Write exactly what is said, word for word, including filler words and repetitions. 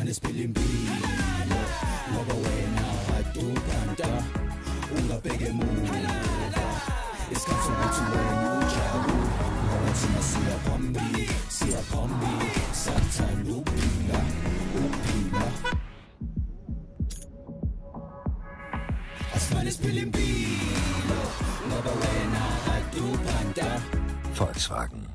Asifane siphila impilo ngoba wena kade uphanda ungabheke emuva. Isikhathi ukuthi wena ujabule ngoba thina siya phambili, siya phambili, sathanda ukuphila, ukuphila. Asifane siphila impilo ngoba wena kade uphanda. Volkswagen.